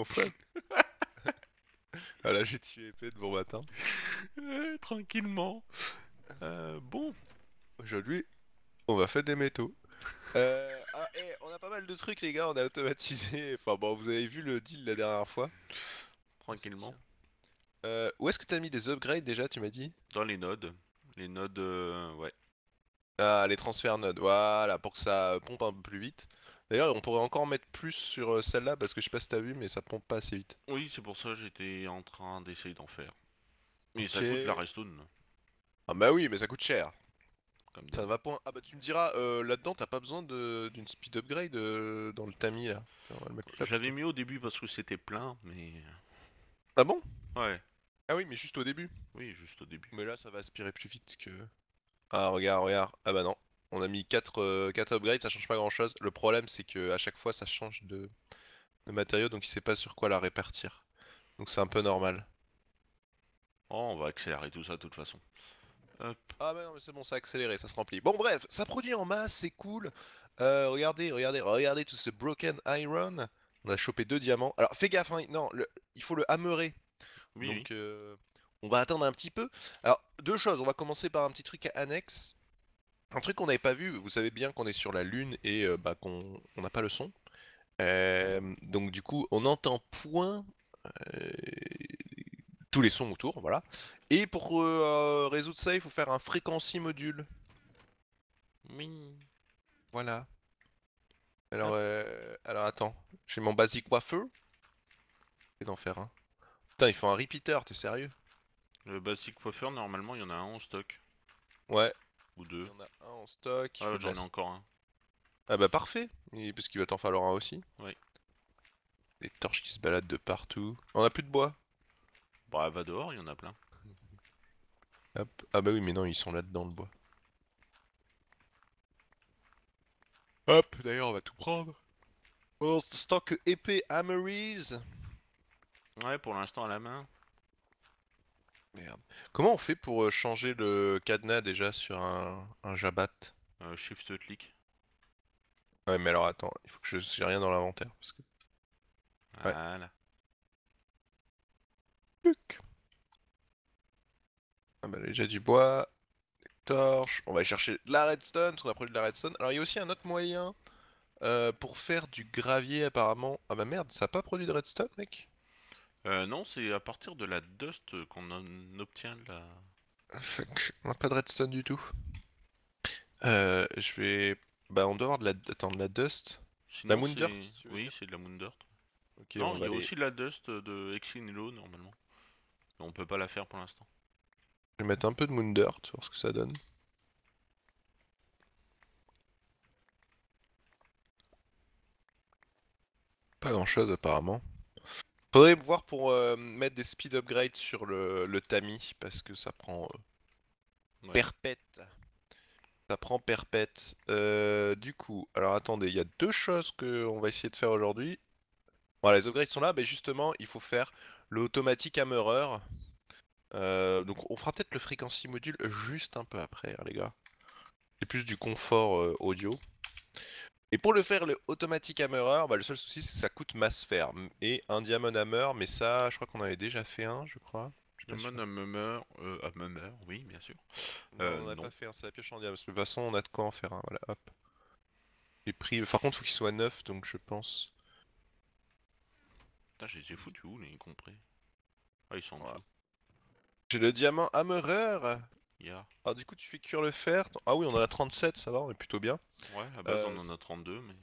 fun. Ah là, j'ai tué épée de bon matin. Tranquillement. Bon. Aujourd'hui, on va faire des métaux. On a pas mal de trucs, les gars. On a automatisé. Enfin bon, vous avez vu le deal la dernière fois. Où est-ce que Tranquillement. tiens Où est-ce que t'as mis des upgrades déjà, tu m'as dit? Dans les nodes. Les nodes, ouais. Ah, les transferts nodes. Voilà, pour que ça pompe un peu plus vite. D'ailleurs, on pourrait encore mettre plus sur celle-là parce que je sais pas si t'as vu, mais ça pompe pas assez vite. Oui, c'est pour ça que j'étais en train d'essayer d'en faire. Mais Ok. ça coûte la redstone, Ah bah oui, mais ça coûte cher. comme Ça ne d'hab. va point. Ah bah tu me diras, là-dedans, t'as pas besoin d'une speed upgrade dans le tamis là. Tiens, on va le mettre là Je l'avais plutôt. mis au début parce que c'était plein, mais... Ah bon? Ouais. Ah oui, mais juste au début. Oui, juste au début. Mais là, ça va aspirer plus vite que... Ah, regarde, regarde. Ah bah non. On a mis 4 upgrades, ça change pas grand-chose. Le problème, c'est que à chaque fois, ça change de matériaux, donc il sait pas sur quoi la répartir. Donc c'est un peu normal. Oh, on va accélérer tout ça de toute façon. Hop. Ah bah non, mais c'est bon, ça a accéléré, ça se remplit. Bon, bref, ça produit en masse, c'est cool. Regardez, regardez, regardez tout ce broken iron. On a chopé 2 diamants. Alors, fais gaffe, hein, non, il faut le hammerer. Oui, oui. Donc, on va attendre un petit peu. Alors, deux choses. On va commencer par un petit truc annexe. Un truc qu'on n'avait pas vu. Vous savez bien qu'on est sur la Lune et bah, qu'on on n'a pas le son. Donc, du coup, on n'entend point euh, tous les sons autour. Voilà. Et pour résoudre ça, il faut faire un frequency module. Oui. Voilà. Alors, Hop. alors attends. J'ai mon basic wafer. Et d'en faire un. Putain, il faut un repeater, t'es sérieux? Le basic coiffeur, normalement, il y en a un en stock. Ouais. Ou Il deux. y en a un en stock. Il Ah, faut de la. j'en ai encore un. Ah bah parfait. Parce qu'il va t'en falloir un aussi. Oui. Des torches qui se baladent de partout. On a plus de bois. Bah, va dehors, il y en a plein. Hop. Ah bah oui, mais non, ils sont là-dedans, le bois. Hop, d'ailleurs, on va tout prendre. On stock épée hammeries. Ouais, pour l'instant à la main. Merde. Comment on fait pour changer le cadenas déjà sur un Jabat? Shift click. Ouais, mais alors attends, il faut que j'ai rien dans l'inventaire. Parce que... Ouais. Voilà. Tuc. Ah bah déjà du bois. Torche. On va aller chercher de la redstone, parce qu'on a produit de la redstone. Alors il y a aussi un autre moyen pour faire du gravier apparemment. Ah bah merde, ça a pas produit de redstone, mec? Non, c'est à partir de la dust qu'on obtient la... Fuck, on a pas de redstone du tout. Je vais... Bah on doit avoir de la... Attends, de la dust. La Sinon, moon dirt, c'est... tu veux Oui, dire? c'est de la moon dirt. Ok, Non, on il y va a aller... aussi de la dust de Exinilo, normalement. Mais on peut pas la faire pour l'instant. Je vais mettre un peu de moon dirt, voir ce que ça donne. Pas grand chose apparemment. Faudrait voir pour mettre des speed upgrades sur le tamis, parce que ça prend Ouais. perpète. Ça prend perpète. Du coup, alors attendez, il y a deux choses qu'on va essayer de faire aujourd'hui. Voilà, les upgrades sont là, mais justement, il faut faire l'automatique hammerer. Donc on fera peut-être le frequency module juste un peu après, hein, les gars. C'est plus du confort audio. Et pour le faire, le automatic hammerer, bah, le seul souci, c'est que ça coûte masse fer. Et un diamond hammer, mais ça, je crois qu'on en avait déjà fait un, je crois. Je suis pas Diamond sûr. à Mummer, à Mummer, oui, bien sûr. Non, on n'en a pas Non. fait un, c'est la pioche en diamant. Parce que de toute façon, on a de quoi en faire un. Voilà, hop. J'ai pris... Par contre, il faut qu'il soit neuf, donc je pense... Putain, je les ai foutus où, les compris? Ah, ils sont en Voilà. dessous. J'ai le diamant hammerer. Ya. Alors du coup, tu fais cuire le fer. Ah oui, on en a 37, ça va, on est plutôt bien. Ouais, à base, on Euh, en a 32, mais...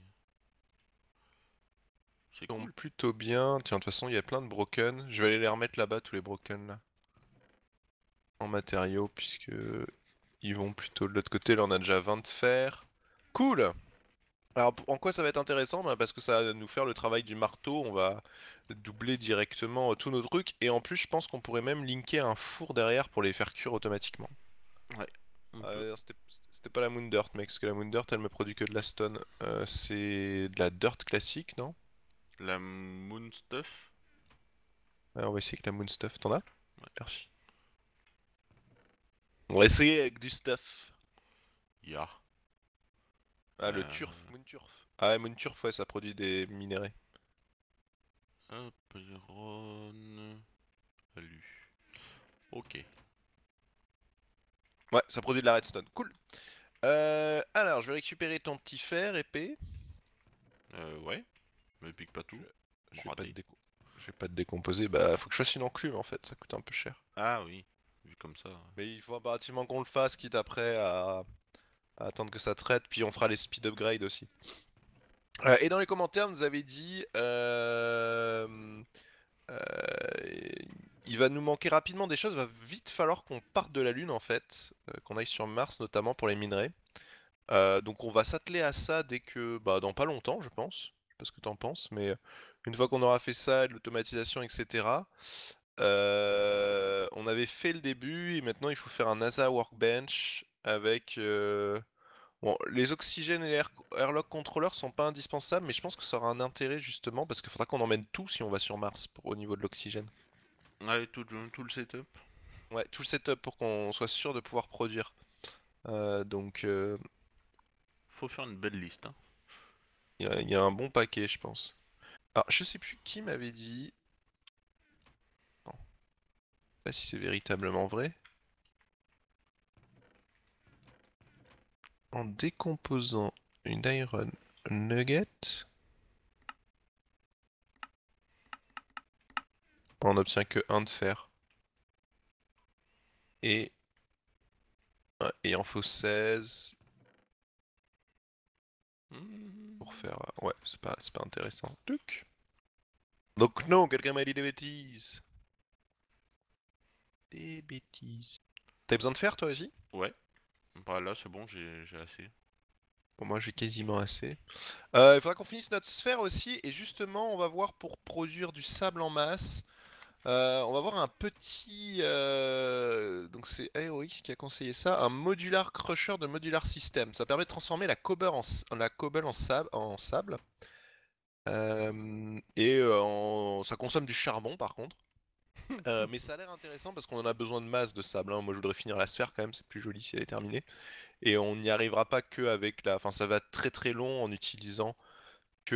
C'est tombe cool. plutôt bien. Tiens, de toute façon, il y a plein de broken. Je vais aller les remettre là-bas, tous les broken là. En matériaux, puisque ils vont plutôt de l'autre côté. Là, on a déjà 20 de fer. Cool! Alors, en quoi ça va être intéressant? Bah, parce que ça va nous faire le travail du marteau. On va doubler directement tous nos trucs. Et en plus, je pense qu'on pourrait même linker un four derrière pour les faire cuire automatiquement. Ouais, on peut. C'était pas la Moon Dirt, mec, parce que la Moon Dirt, elle me produit que de la stone. C'est de la dirt classique, non? La Moon Stuff. Ouais, on va essayer avec la Moon Stuff. T'en as? Ouais. Merci. On va essayer avec du stuff. Ya. Ah, le turf, Moon Turf. Ah ouais, Moon Turf, ouais, ça produit des minéraux. Hop, iron. Alu. Ok. Ouais, ça produit de la redstone. Cool. Alors, je vais récupérer ton petit fer épée. Ouais. Me pique pas Je, tout. Bon, je vais pas te raté. déco- je vais pas te décomposer. Bah, faut que je fasse une enclume en fait. Ça coûte un peu cher. Ah oui. Vu comme ça. Mais il faut impérativement qu'on le fasse, quitte après à attendre que ça traite. Puis on fera les speed upgrades aussi. Et dans les commentaires, nous avez dit, euh, il va nous manquer rapidement des choses. Il va vite falloir qu'on parte de la Lune en fait, qu'on aille sur Mars notamment pour les minerais. Donc on va s'atteler à ça dès que, bah, dans pas longtemps, je pense. Je sais pas ce que t'en penses, mais une fois qu'on aura fait ça, de l'automatisation, etc. On avait fait le début et maintenant il faut faire un NASA Workbench avec. Bon, les oxygènes et les airlock controllers sont pas indispensables, mais je pense que ça aura un intérêt justement parce qu'il faudra qu'on emmène tout si on va sur Mars au niveau de l'oxygène. Ouais, tout le setup. Ouais, tout le setup pour qu'on soit sûr de pouvoir produire. Donc Faut faire une belle liste, hein. il y a un bon paquet, je pense. Alors, je sais plus qui m'avait dit. Non, je sais pas si c'est véritablement vrai. En décomposant une iron nugget, on n'obtient que un de fer. Et ouais, il en faut 16 pour Mhm. faire. Ouais, c'est pas intéressant. Tuc. Donc non, quelqu'un m'a dit des bêtises. Des bêtises. T'as besoin de fer toi aussi? Ouais. Bah là, c'est bon, j'ai assez. Bon, moi j'ai quasiment assez. Il faudra qu'on finisse notre sphère aussi, et justement, on va voir pour produire du sable en masse. On va voir un petit. Donc c'est AeroX qui a conseillé ça, un modular crusher de modular system. Ça permet de transformer la cobble en sable. Ça consomme du charbon par contre. Mais ça a l'air intéressant parce qu'on en a besoin de masse de sable, hein. Moi je voudrais finir la sphère quand même, c'est plus joli si elle est terminée. Et on n'y arrivera pas que avec la. Enfin, ça va être très très long en utilisant que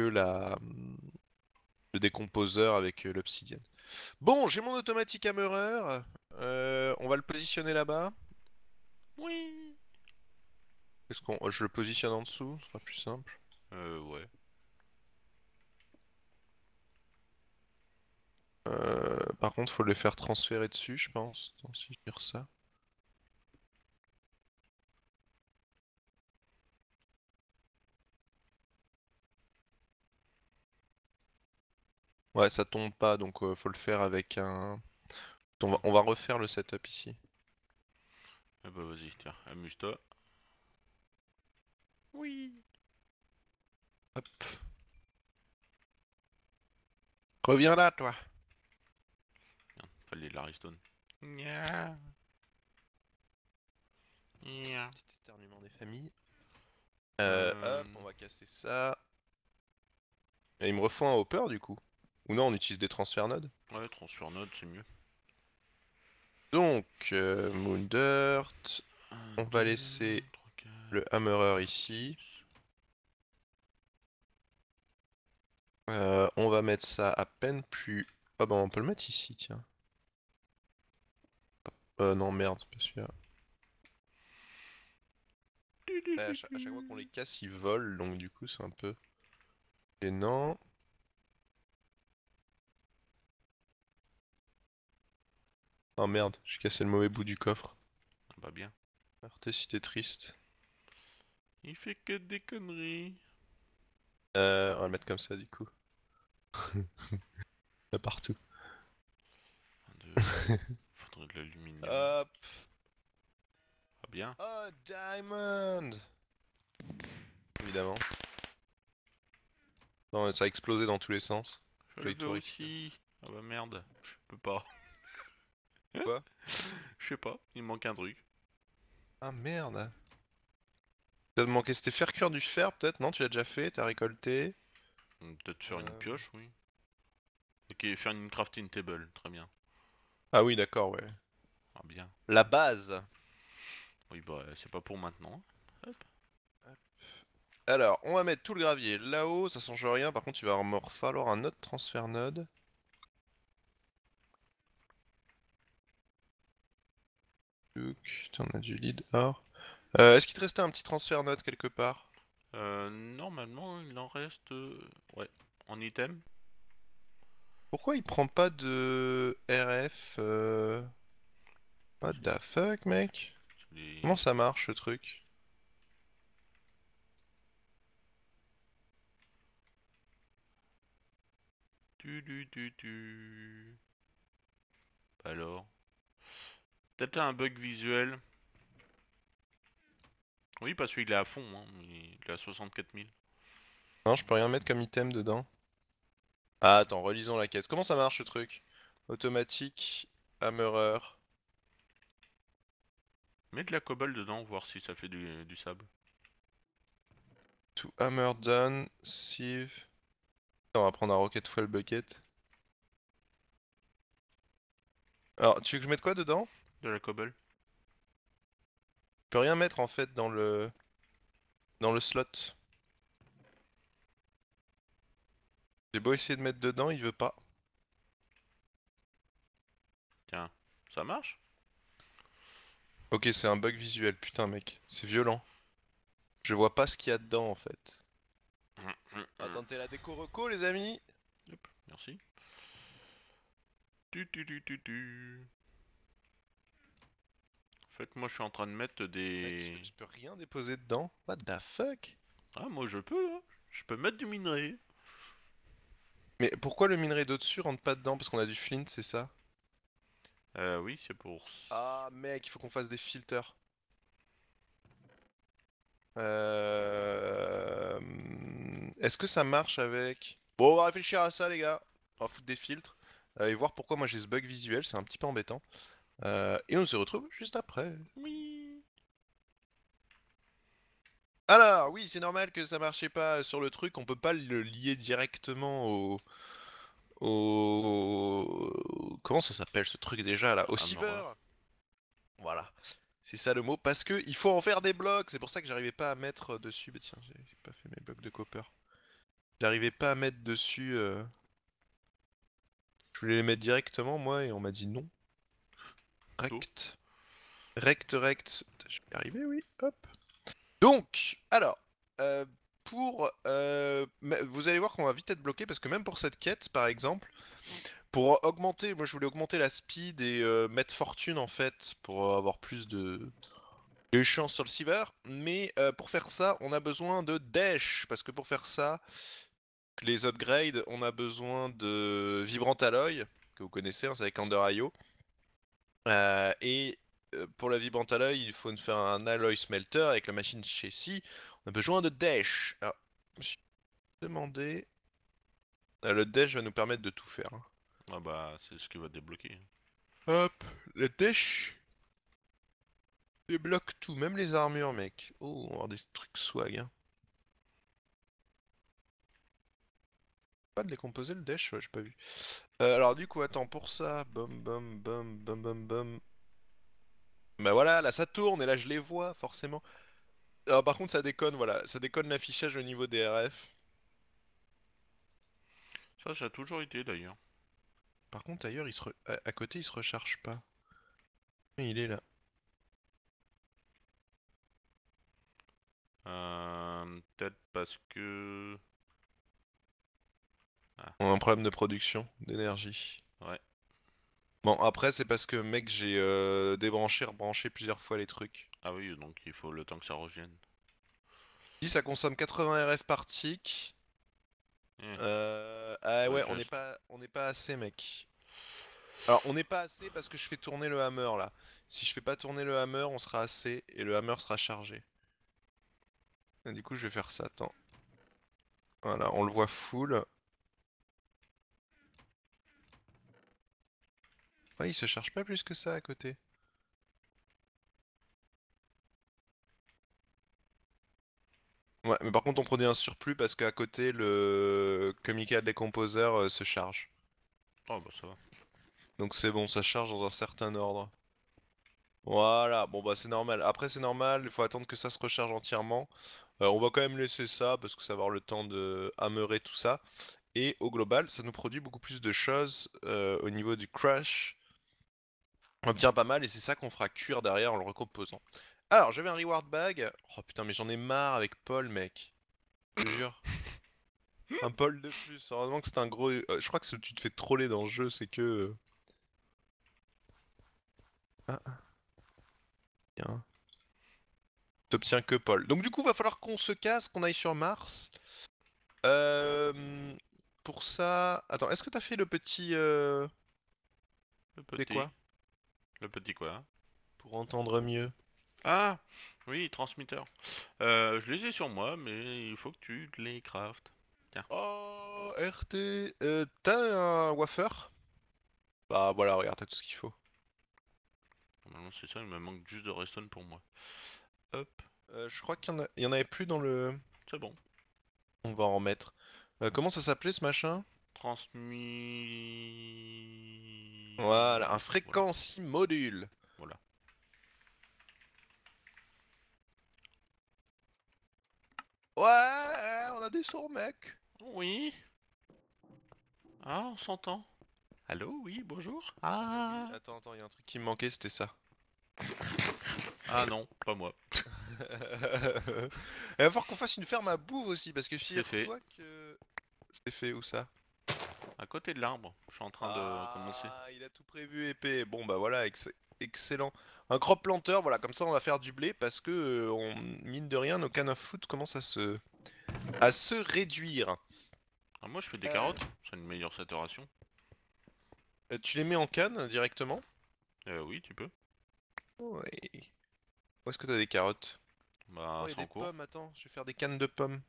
le décomposeur avec l'obsidienne. Bon, j'ai mon automatique hammerer. On va le positionner là-bas. Oui. Je le positionne en dessous, ce sera plus simple. Ouais. Par contre, faut le faire transférer dessus, je pense. Attends, si je tire ça. Ouais, ça tombe pas, donc faut le faire avec un. On va refaire le setup ici. Eh bah vas-y, tiens, amuse-toi. Oui. Hop. Reviens là, toi. Bien, fallait la redstone. Nya. Nya. Petit éternuement des familles. Euh... Hop, on va casser ça. Et il me refaut un hopper du coup. Ou non, on utilise des transfert nodes. Ouais, transfert node, c'est mieux. Donc, Moon Dirt. Un, On va 2, laisser 3, 4, le hammerer 5, ici. 6. On va mettre ça à peine plus. Ah bah on peut le mettre ici, tiens. Non, merde, pas celui-là. Ouais, à chaque fois qu'on les casse, ils volent, donc du coup c'est un peu gênant. Oh merde, j'ai cassé le mauvais bout du coffre. Ah bah bien. Arte si t'es triste. Il fait que des conneries. On va le mettre comme ça du coup. Là, partout. Un, deux. Faudrait de l'aluminium. Hop. Ah bien. Oh, diamond. Évidemment. Non, ça a explosé dans tous les sens. Je le Fallait veux tout récupérer. aussi. Ah bah merde. Je peux pas. Quoi? Je sais pas, il me manque un truc. Ah merde. T'as manqué, c'était faire cuire du fer peut-être? Non, tu l'as déjà fait, t'as récolté. Peut-être faire une Euh, pioche, oui. Ok, faire une crafting table, très bien. Ah oui, d'accord, ouais. Ah bien. La base. Oui bah c'est pas pour maintenant. Hop. Alors, on va mettre tout le gravier là-haut, ça change rien. Par contre, il va me falloir un autre transfert node. T'en as du lead or. Est-ce qu'il te restait un petit transfert note quelque part? Normalement, il en reste... ouais, en item. Pourquoi il prend pas de RF What the fuck, mec? C'est Comment les- ça marche ce truc? Du. Alors... Peut-être là un bug visuel. Oui, parce qu'il est à fond, hein. Il est à 64 000. Non, je peux rien mettre comme item dedans. Ah, attends, relisons la caisse. Comment ça marche ce truc? Automatique, hammerer. Mets de la cobble dedans, voir si ça fait du sable. To hammer done, sieve. On va prendre un rocket fuel bucket. Alors, tu veux que je mette quoi dedans? De la cobble. Je peux rien mettre en fait dans le slot. J'ai beau essayer de mettre dedans, il veut pas. Tiens, ça marche? Ok, c'est un bug visuel, putain mec, c'est violent. Je vois pas ce qu'il y a dedans en fait. Attends, t'es la déco reco les amis? Hop, merci. Tu. En fait, moi je suis en train de mettre Mec, des... je peux rien déposer dedans? What the fuck? Ah, moi je peux, hein. Je peux mettre du minerai. Mais pourquoi le minerai d'au-dessus rentre pas dedans? Parce qu'on a du flint, c'est ça? Oui, c'est pour... Ah mec, il faut qu'on fasse des filters. Euh... Est-ce que ça marche avec... Bon, on va réfléchir à ça les gars. On va foutre des filtres. Et voir pourquoi moi j'ai ce bug visuel, c'est un petit peu embêtant. Et on se retrouve juste après. Oui. Alors, oui, c'est normal que ça marchait pas sur le truc, on peut pas le lier directement Comment ça s'appelle ce truc déjà là? Au Hammerer. Siever. Voilà. C'est ça le mot, parce que il faut en faire des blocs, c'est pour ça que j'arrivais pas à mettre dessus. Bah tiens, j'ai pas fait mes blocs de copper. J'arrivais pas à mettre dessus. Je voulais les mettre directement moi et on m'a dit non. Oh. Rect. Rect. Putain, je vais y arriver, oui. Hop. Donc, alors, euh, vous allez voir qu'on va vite être bloqué parce que même pour cette quête, par exemple, pour augmenter, moi je voulais augmenter la speed et mettre fortune en fait pour avoir plus de chance sur le Siever, mais pour faire ça, on a besoin de Dash parce que pour faire ça, les upgrades, on a besoin de Vibrant Alloy que vous connaissez, hein, c'est avec Ender IO. Et pour la vibrante alloy, il faut faire un alloy smelter avec la machine chez Si. On a besoin de dash. Alors, je me suis demandé. Le dash va nous permettre de tout faire, hein. Ah bah, c'est ce qui va débloquer. Hop, le dash débloque tout, même les armures, mec. Oh, on va avoir des trucs swag, hein. Pas de les composer le dash, ouais, j'ai pas vu. Alors du coup, attends, pour ça, bum. Bah voilà, là ça tourne et là je les vois forcément. Alors, par contre, ça déconne, voilà, ça déconne l'affichage au niveau des RF. Ça a toujours été d'ailleurs. Par contre, ailleurs, à côté, il se recharge pas. Mais il est là. Peut-être parce que... Ah, On a un problème de production d'énergie. ouais. Bon, après, c'est parce que, mec, j'ai débranché, rebranché plusieurs fois les trucs. Ah oui, donc il faut le temps que ça revienne. Si ça consomme 80 RF par tick. Eh, Ah faudrait ouais, que j'ach- on n'est pas assez, mec. Alors, on n'est pas assez parce que je fais tourner le hammer là. Si je fais pas tourner le hammer, on sera assez et le hammer sera chargé. Et du coup, je vais faire ça. Attends. Voilà, on le voit full. Ouais, il se charge pas plus que ça à côté. Ouais, mais par contre, on produit un surplus parce qu'à côté, le Chemical Decomposer se charge. Oh bah ça va. Donc c'est bon, ça charge dans un certain ordre. Voilà, bon bah c'est normal. Après c'est normal, il faut attendre que ça se recharge entièrement. On va quand même laisser ça parce que ça va avoir le temps de hammerer tout ça. Et au global, ça nous produit beaucoup plus de choses au niveau du crash. On obtient pas mal et c'est ça qu'on fera cuire derrière en le recomposant. Alors, j'avais un reward bag. Oh putain, mais j'en ai marre avec Paul, mec. Je te jure. Un Paul de plus. Heureusement que c'est un gros. Je crois que ce tu te fais troller dans le jeu, c'est que. Ah, tiens. T'obtiens que Paul. Donc, du coup, va falloir qu'on se casse, qu'on aille sur Mars. Euh... Pour ça. Attends, est-ce que t'as fait le petit. Le C'est petit. quoi? Le petit quoi? Pour entendre mieux. Ah! Oui, transmetteur. Je les ai sur moi, mais il faut que tu les craftes. Tiens. Oh, RT. T'as un wafer? Bah voilà, regarde, t'as tout ce qu'il faut. Normalement, c'est ça, il me manque juste de redstone pour moi. Hop, Je crois qu'il y en avait plus dans le. c'est bon. On va en remettre. Comment ça s'appelait ce machin? Voilà, un Transmis... Voilà, frequency module. voilà. Ouais, on a des sons, mec. Oui. Ah, on s'entend. Allô, oui, bonjour. Oui, Ah. attends, il y a un truc qui me manquait, c'était ça. Ah non, pas moi. Il va falloir qu'on fasse une ferme à bouffe aussi, parce que C'est fait. figure-toi que... C'est fait où ça? À côté de l'arbre. Je suis en train de commencer. Ah, il a tout prévu épais. Bon bah voilà, excellent. Un crop planteur, voilà, comme ça on va faire du blé, parce que, mine de rien, nos can of food commencent à se réduire. Ah, moi, je fais des Euh, carottes. C'est une meilleure saturation. Tu les mets en canne directement? Oui, tu peux. Oui. Où est-ce que t'as des carottes? Oh, Bah, il y a c'est des en cours. pommes, attends, je vais faire des cannes de pommes.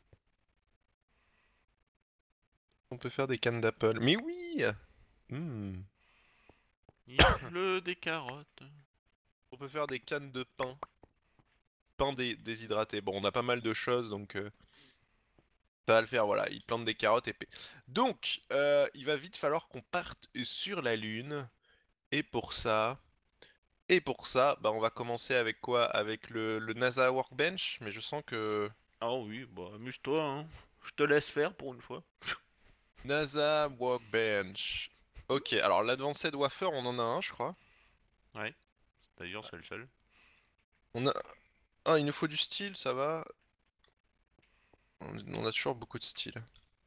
On peut faire des cannes d'apple. Mais oui! Hmm. Il pleut des carottes. On peut faire des cannes de pain. Pain déshydraté. Bon, on a pas mal de choses, donc ça va le faire, voilà. Il plante des carottes épais. Donc, il va vite falloir qu'on parte sur la Lune. Et pour ça... bah, on va commencer avec quoi? Avec le NASA Workbench, mais je sens que... Ah oui, bah, amuse-toi, hein. Je te laisse faire pour une fois. NASA Workbench. Ok, alors l'Advanced Wafer, on en a un, je crois. Ouais. D'ailleurs, c'est le seul. On a... Ah, il nous faut du style, ça va. On a toujours beaucoup de style.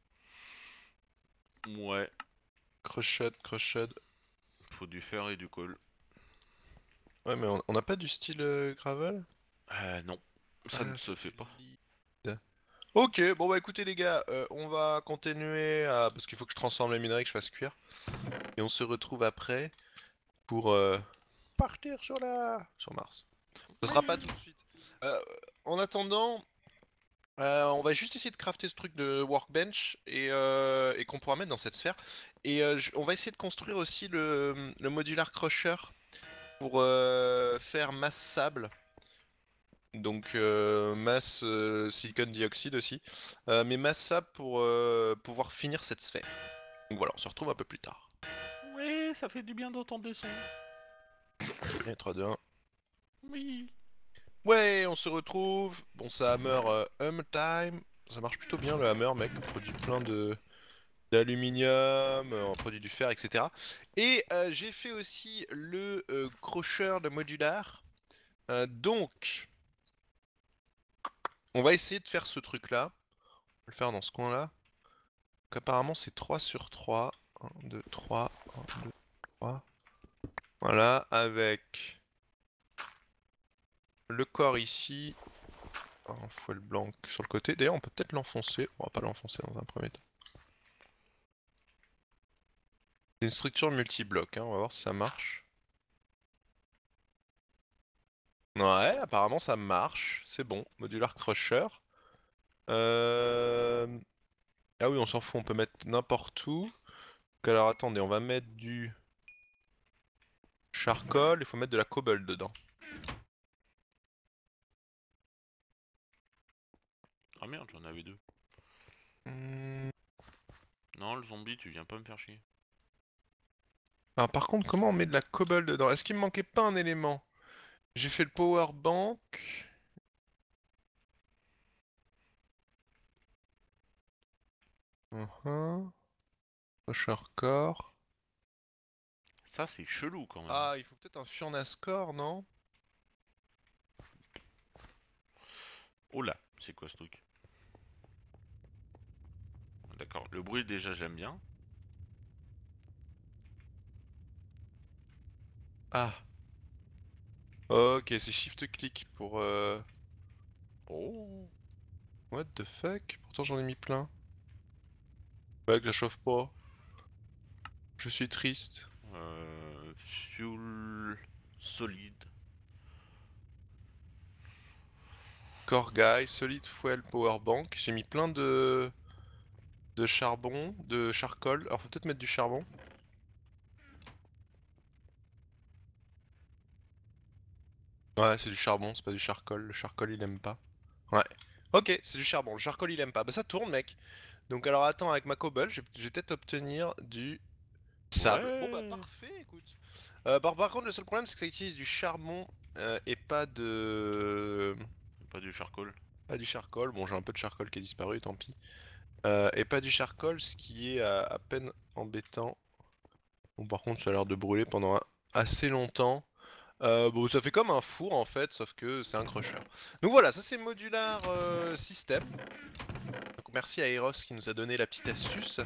Ouais. Crushed. Faut du fer et du coal. Ouais, mais on n'a pas du style gravel? Non. Ça ne Ah, se c'est fait du pas. lead. Ok, bon bah écoutez les gars, on va continuer à... Parce qu'il faut que je transforme les minerais, que je fasse cuire. Et on se retrouve après pour partir sur Mars. Ce sera pas Oui. tout de suite. Euh, En attendant, on va juste essayer de crafter ce truc de workbench et qu'on pourra mettre dans cette sphère. Et on va essayer de construire aussi le modular crusher pour faire masse sable. Donc masse silicon dioxyde aussi. Mais masse sable pour pouvoir finir cette sphère. Donc voilà, on se retrouve un peu plus tard. Oui, ça fait du bien d'entendre des sons. Et 3, 2, 1. Oui. Ouais, on se retrouve. Bon, ça hammer time. Ça marche plutôt bien le hammer, mec. On produit plein de d'aluminium, on produit du fer, etc. Et j'ai fait aussi le crusher de modular. Donc, on va essayer de faire ce truc-là. On va le faire dans ce coin-là. Donc, apparemment, c'est 3 sur 3. 1, 2, 3. 1, 2, 3. Voilà, avec le corps ici. Un foil blanc sur le côté. D'ailleurs, on peut peut-être l'enfoncer. On va pas l'enfoncer dans un premier temps. C'est une structure multi-bloc, hein. On va voir si ça marche. Ouais, apparemment ça marche. C'est bon. Modular crusher. Euh... Ah oui, on s'en fout. On peut mettre n'importe où. Donc, alors attendez, on va mettre du charcoal. Il faut mettre de la cobble dedans. Ah merde, j'en avais deux. Hmm. Non, le zombie, tu viens pas me faire chier. Alors par contre, comment on met de la cobble dedans? Est-ce qu'il me manquait pas un élément? J'ai fait le power bank. Crusher core. Ça, c'est chelou quand même. Ah, il faut peut-être un Furnascore, non? Oh là, c'est quoi ce truc? D'accord, le bruit déjà j'aime bien. Ah, ok, c'est Shift-Click pour... Oh. What the fuck? Pourtant j'en ai mis plein. Mec, la chauffe pas. Je suis triste. Fuel solide. Core Guy, Solid Fuel Power Bank. J'ai mis plein de charbon, de charcoal. Alors faut peut-être mettre du charbon. Ouais, c'est du charbon, c'est pas du charcoal. Le charcoal il aime pas. Ouais. Ok, c'est du charbon. Le charcoal il aime pas. Bah ça tourne, mec. Donc alors attends, avec ma cobble, je vais peut-être obtenir du sable. Bon bah Ouais. parfait, écoute. Par contre, le seul problème c'est que ça utilise du charbon et pas de... Pas du charcoal. Pas du charcoal. Bon, j'ai un peu de charcoal qui est disparu, tant pis. Et pas du charcoal, ce qui est à peine embêtant. Bon, par contre, ça a l'air de brûler pendant assez longtemps. Bon, ça fait comme un four en fait, sauf que c'est un crusher. Donc voilà, ça c'est Modular System. Donc merci à Eros qui nous a donné la petite astuce.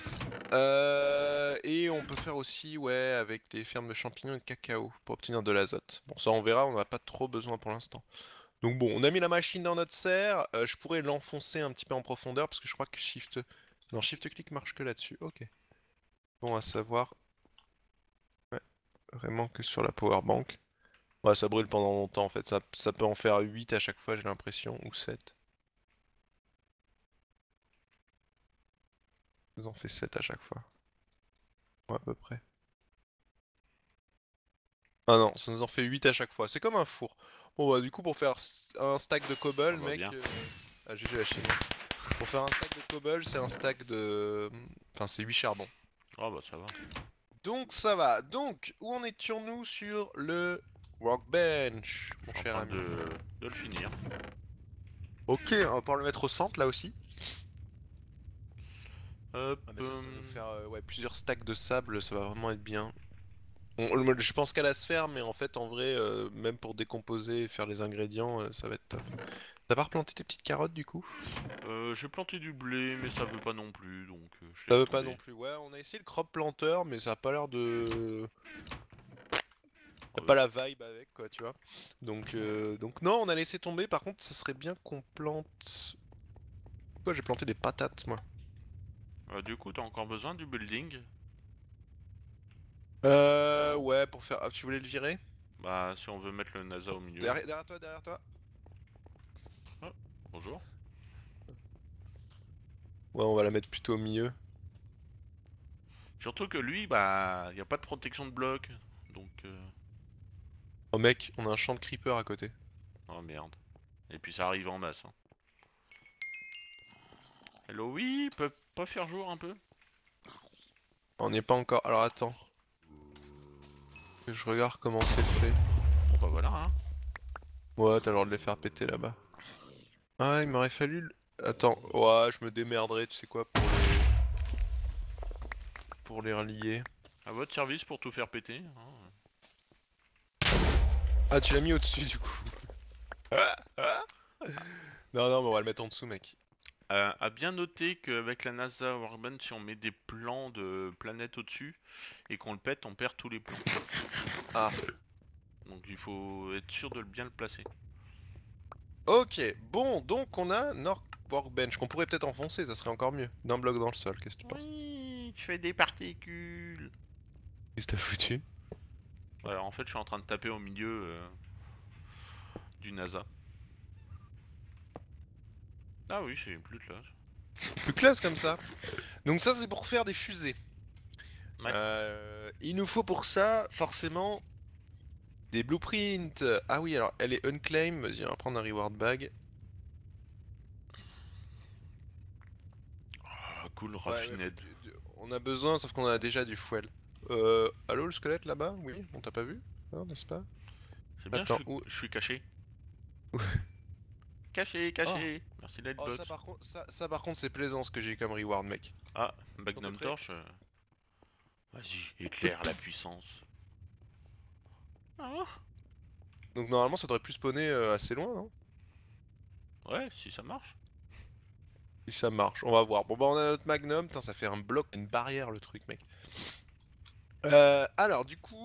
Et on peut faire aussi, ouais, avec des fermes de champignons et de cacao pour obtenir de l'azote. Bon, ça on verra, on n'a pas trop besoin pour l'instant. Donc bon, on a mis la machine dans notre serre. Je pourrais l'enfoncer un petit peu en profondeur parce que je crois que Shift... Non, Shift-Click marche que là-dessus. Ok. Bon à savoir, ouais, vraiment que sur la power bank. Ouais, ça brûle pendant longtemps en fait. Ça peut en faire 8 à chaque fois, j'ai l'impression, ou 7. Ça en fait 7 à chaque fois. Ouais, à peu près. Ah non, ça nous en fait 8 à chaque fois. C'est comme un four. Bon, bah, du coup, pour faire un stack de Ça cobble, va mec. bien. Ah, GG la Chine. Pour faire un stack de cobble, c'est un stack de. Enfin, c'est 8 charbons. Ah bah ça va. Donc, ça va. Donc, où en étions-nous sur le workbench, Je mon suis en cher train ami? de le finir. Ok, on va pouvoir le mettre au centre là aussi. Hop. Ah, mais ça va nous faire ouais, plusieurs stacks de sable, ça va vraiment être bien. Je pense qu'à la sphère, mais en fait, en vrai, même pour décomposer et faire les ingrédients, ça va être top. T'as pas replanté tes petites carottes du coup? J'ai planté du blé, mais ça veut pas non plus, donc je Ça laisse veut pas non tomber. plus. Ouais, on a essayé le crop planter, mais ça a pas l'air de... Y a Ouais. pas la vibe avec, quoi, tu vois. Donc non, on a laissé tomber. Par contre, ça serait bien qu'on plante... Pourquoi j'ai planté des patates, moi? Du coup, t'as encore besoin du building? Ouais, pour faire... Ah, tu voulais le virer? Bah, si on veut mettre le NASA au milieu. Derrière toi, derrière toi. Ah, bonjour. Ouais, on va la mettre plutôt au milieu. Surtout que lui, bah, y a pas de protection de bloc. Donc, Oh mec, on a un champ de creeper à côté. oh merde. Et puis ça arrive en masse, hein. Hello, oui, peut pas faire jour un peu? On n'y est pas encore. Alors attends, que je regarde comment c'est fait. Bon bah voilà, hein. Ouais, t'as le droit de les faire péter là-bas. Ah, il m'aurait fallu... Attends, ouais, je me démerderai, tu sais quoi, pour les relier. À votre service pour tout faire péter, hein. Ah, tu l'as mis au-dessus du coup. Non, non, mais on va le mettre en dessous, mec. À bien noter qu'avec la NASA Workbench, si on met des plans de planètes au-dessus et qu'on le pète, on perd tous les plans. Ah, Donc il faut être sûr de bien le placer. ok. Bon, donc on a North Workbench, qu'on pourrait peut-être enfoncer, ça serait encore mieux. D'un bloc dans le sol, qu'est-ce que tu penses? Oui, tu fais des particules. Qu'est-ce que t'as foutu? Voilà, en fait, je suis en train de taper au milieu du NASA. Ah oui, c'est plus classe. Plus classe comme ça. Donc ça, c'est pour faire des fusées. Ouais. Il nous faut pour ça, forcément, des blueprints. Ah oui, alors, elle est unclaimed. Vas-y, on va prendre un reward bag. Ah, cool, Ouais, mais raffined. on a besoin, sauf qu'on a déjà du fuel. Allô, le squelette là-bas? Oui, on t'a pas vu? Non, n'est-ce pas? C'est bien, Attends, où? je suis caché. Caché, Oh! caché. Merci Oh, ça Lightbox. par contre, ça par contre, c'est plaisant ce que j'ai comme reward, mec. Ah, Attention, t'es Magnum prêt? Torch. Vas-y, éclaire la puissance. Ah Donc normalement ça devrait plus spawner assez loin, non? ouais, si ça marche. Si ça marche, on va voir. Bon bah on a notre magnum, putain ça fait un bloc, une barrière le truc mec. Alors du coup,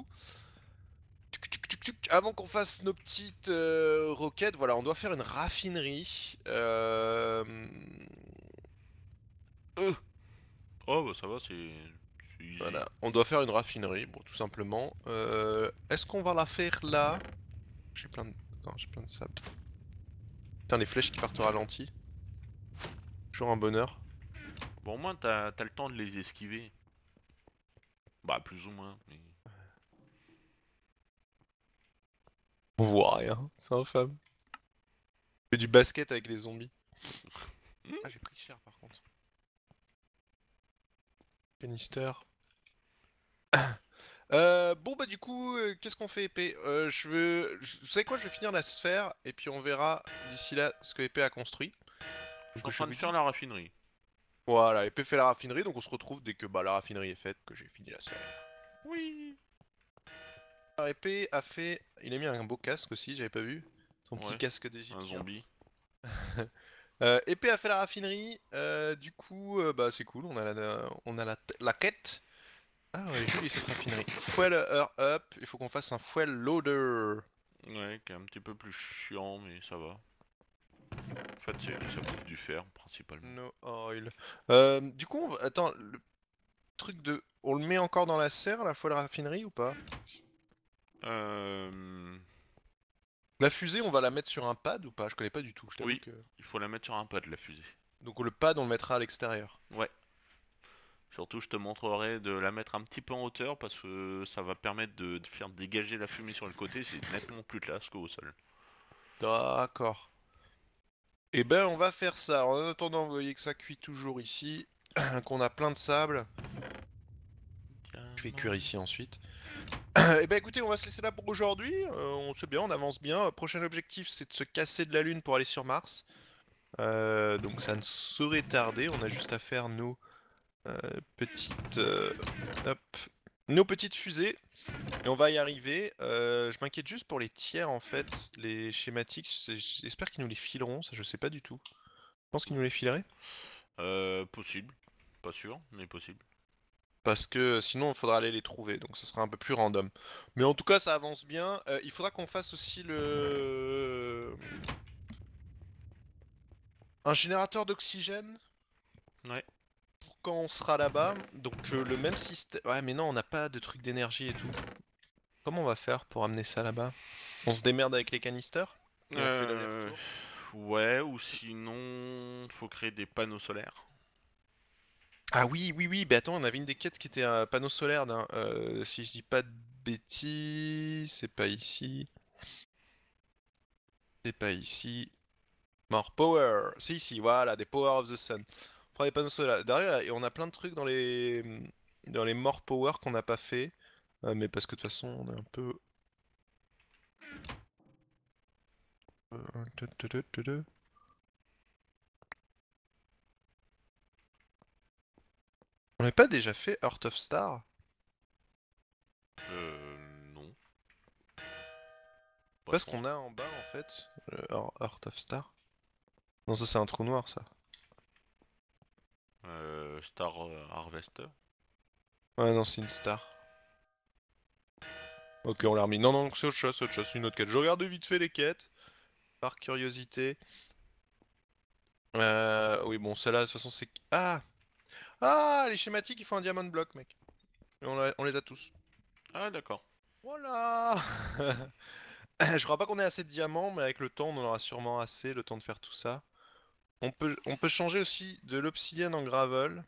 avant qu'on fasse nos petites roquettes, voilà, on doit faire une raffinerie. Euh. Oh bah ça va, c'est easy. Voilà, on doit faire une raffinerie, bon tout simplement. Est-ce qu'on va la faire là? J'ai plein de... Attends, j'ai plein de sable. Putain les flèches qui partent au ralenti. Toujours un bonheur. Bon, au moins t'as le temps de les esquiver. Bah plus ou moins, mais... On voit rien, c'est infâme. Je fais du basket avec les zombies. Ah j'ai pris cher par contre. Canister. Bon bah du coup, qu'est-ce qu'on fait épée? Vous savez quoi, je vais finir la sphère et puis on verra d'ici là ce que épée a construit. Je suis Donc en je train de vous faire dis, la raffinerie. voilà, épée fait la raffinerie, donc on se retrouve dès que bah, la raffinerie est faite, que j'ai fini la sphère. Oui. Alors, épée a fait, il a mis un beau casque aussi, j'avais pas vu, son petit Ouais, casque un d'égyptien. zombie. Épée a fait la raffinerie, du coup, bah c'est cool, on a la quête. Ah ouais, elle est jolie cette raffinerie. Fuel up, il faut qu'on fasse un fuel loader. Ouais, qui est un petit peu plus chiant, mais ça va. En fait, ça coûte du fer, principalement. No oil. Du coup, attends, le truc de... On le met encore dans la serre, la fuel raffinerie ou pas? Euh... La fusée, on va la mettre sur un pad ou pas? Je connais pas du tout, je t'avoue Oui, que... il faut la mettre sur un pad, la fusée. Donc le pad, on le mettra à l'extérieur. Ouais. Surtout, je te montrerai de la mettre un petit peu en hauteur parce que ça va permettre de faire dégager la fumée sur le côté. C'est nettement plus classe qu'au sol. D'accord. Eh ben, on va faire ça. Alors, en attendant, vous voyez que ça cuit toujours ici, qu'on a plein de sable. Je vais cuire Diamant. ici ensuite. Eh ben, écoutez, on va se laisser là pour aujourd'hui. On sait bien, on avance bien. Prochain objectif, c'est de se casser de la Lune pour aller sur Mars. Donc ça ne saurait tarder. On a juste à faire euh, petites, hop, nos petites fusées. Et on va y arriver. Je m'inquiète juste pour les tiers en fait, les schématiques. J'espère qu'ils nous les fileront. Ça, je sais pas du tout. Je pense qu'ils nous les fileraient. Possible. Pas sûr, mais possible. Parce que sinon, il faudra aller les trouver. Donc, ce sera un peu plus random. Mais en tout cas, ça avance bien. Il faudra qu'on fasse aussi un générateur d'oxygène Ouais. pour quand on sera là-bas. Donc, le même système. Ouais, mais non, on n'a pas de truc d'énergie et tout. Comment on va faire pour amener ça là-bas? On se démerde avec les canisters? Et on fait Euh... l'aller-retour? Ouais, ou sinon, faut créer des panneaux solaires. Ah oui, oui, oui, bah attends, on avait une des quêtes qui était un panneau solaire si je dis pas de bêtises, c'est pas ici. C'est pas ici. More power. Si, si, voilà, des power of the sun. On prend des panneaux solaires. Derrière, et on a plein de trucs dans les more power qu'on n'a pas fait. Mais parce que de toute façon, on est un peu. Tu, tu, tu, tu, tu. On n'avait pas déjà fait Heart of Star? Non. Bah, Pas je ce pense. qu'on a en bas en fait, Heart of Star. Non, ça c'est un trou noir ça. Star Harvester. Ouais, non, c'est une star. Ok, on l'a remis. Non, non, c'est autre chose, c'est une autre quête. Je regarde vite fait les quêtes, par curiosité. Oui, bon, celle-là, de toute façon, c'est... Ah! Ah, les schématiques, il faut un diamond block, mec. Et on les a tous. Ah, d'accord. Voilà! Je crois pas qu'on ait assez de diamants, mais avec le temps, on en aura sûrement assez, le temps de faire tout ça. On peut changer aussi de l'obsidienne en gravel.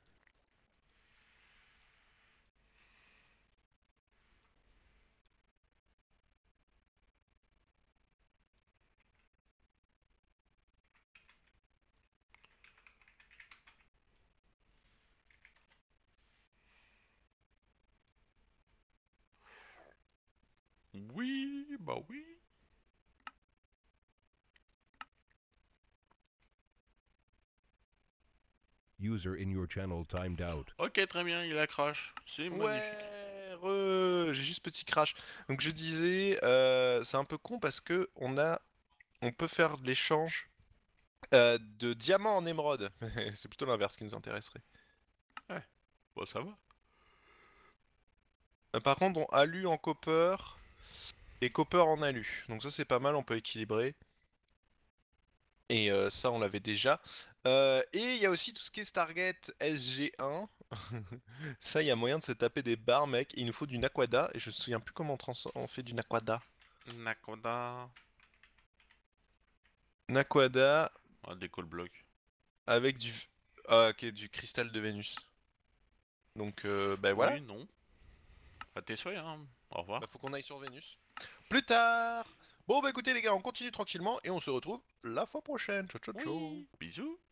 Oui, bah oui. User in your channel timed out. Ok, très bien, il a crash. C'est magnifique. Ouais, J'ai juste petit crash. Donc je disais, c'est un peu con parce que on peut faire de l'échange de diamants en émeraude. C'est plutôt l'inverse qui nous intéresserait. Ouais, bon ça va. Par contre, on alu en copper et copper en alu. Donc ça c'est pas mal, on peut équilibrer. Et ça on l'avait déjà. Et il y a aussi tout ce qui est Stargate SG1. Ça, il y a moyen de se taper des barres, mec. Il nous faut du naquada. Et je me souviens plus comment on fait du naquada. Nakoda. Naquada Ah, des call blocks. avec du cristal de Vénus. Donc, ben voilà. Oui, non. À tes souhaits, hein. Au Bah, revoir. faut qu'on aille sur Vénus. Plus tard. Bon, bah écoutez les gars, on continue tranquillement et on se retrouve la fois prochaine. Ciao, ciao, ciao. Oui, bisous.